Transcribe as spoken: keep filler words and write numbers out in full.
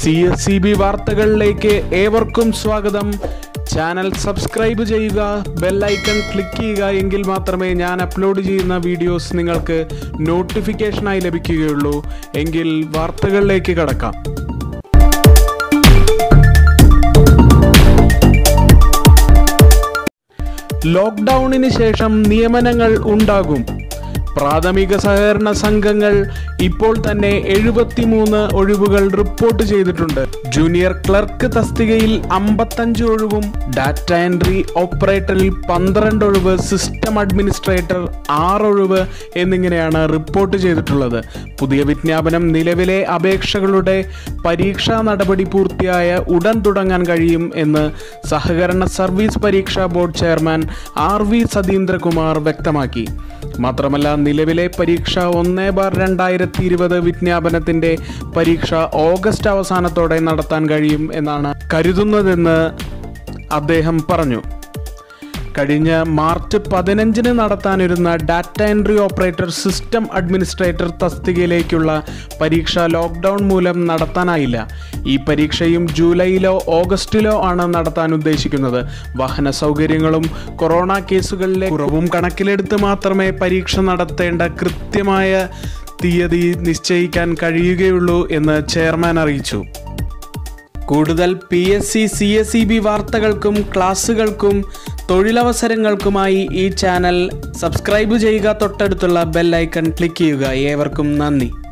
C S E B വാർത്തകളിലേക്ക് ഏവർക്കും സ്വാഗതം. ചാനൽ സബ്സ്ക്രൈബ് ചെയ്യുക, ബെൽ ഐക്കൺ ക്ലിക്ക് ചെയ്യുക. എങ്കിൽ മാത്രമേ ഞാൻ അപ്ലോഡ് ചെയ്യുന്ന വീഡിയോസ് നിങ്ങൾക്ക് നോട്ടിഫിക്കേഷനായി ലഭിക്കുകയുള്ളൂ. എങ്കിൽ വാർത്തകളിലേക്ക് കടക്കാം. ലോക്ക്ഡൌണിന് ശേഷം നിയമനങ്ങൾ ഉണ്ടാകും. പ്രാഥമിക സഹകരണ സംഘങ്ങൾ ഇപ്പോൾ തന്നെ എഴുപത്തിമൂന്ന് ഒഴിവുകൾ റിപ്പോർട്ട് ചെയ്തിട്ടുണ്ട്. ജൂനിയർ ക്ലർക്ക് തസ്തികയിൽ അമ്പത്തഞ്ച് ഒഴിവും ഡാറ്റ എൻട്രി ഓപ്പറേറ്ററിൽ പന്ത്രണ്ട് ഒഴിവ്, സിസ്റ്റം അഡ്മിനിസ്ട്രേറ്റർ ആറ് ഒഴിവ് എന്നിങ്ങനെയാണ് റിപ്പോർട്ട് ചെയ്തിട്ടുള്ളത്. പുതിയ വിജ്ഞാപനം നിലവിലെ അപേക്ഷകളുടെ പരീക്ഷാ നടപടി പൂർത്തിയായ ഉടൻ തുടങ്ങാൻ കഴിയും എന്ന് സഹകരണ സർവീസ് പരീക്ഷാ board chairman R V Satheendrakumar വ്യക്തമാക്കി. മാത്രമല്ല, നിലവിലെ പരീക്ഷ ഒന്ന് ബാർ രണ്ടായിരത്തി ഇരുപത് വിജ്ഞാപനത്തിന്റെ പരീക്ഷ ഓഗസ്റ്റ് അവസാനത്തോടെ നടത്താൻ കഴിയും എന്നാണ് കരുതുന്നതെന്ന് അദ്ദേഹം പറഞ്ഞു. കഴിഞ്ഞ മാർച്ച് പതിനഞ്ചിന് നടത്താനിരുന്ന data entry operator, system administrator തസ്തികയിലേക്കുള്ള പരീക്ഷ ലോക്ക്ഡൗൺ മൂലം നടത്താനായില്ല. ഈ പരീക്ഷയും ജൂലൈയിലോ ഓഗസ്റ്റിലോ ആണ് നടത്താൻ ഉദ്ദേശിക്കുന്നത്. വാഹന സൗകര്യങ്ങളും കൊറോണ കേസുകളിലെ കുറവും കണക്കിലെടുത്ത് മാത്രമേ പരീക്ഷ നടത്തേണ്ട കൃത്യമായ തീയതി നിശ്ചയിക്കാൻ കഴിയുകയുള്ളൂ എന്ന് ചെയർമാൻ അറിയിച്ചു. കൂടുതൽ P S C C S E B വാർത്തകൾക്കും ക്ലാസുകൾക്കും തൊഴിലവസരങ്ങൾക്കുമായി ഈ ചാനൽ സബ്സ്ക്രൈബ് ചെയ്യുക, തൊട്ടടുത്തുള്ള ബെൽ ഐക്കൺ ക്ലിക്ക് ചെയ്യുക. ഏവർക്കും നന്ദി.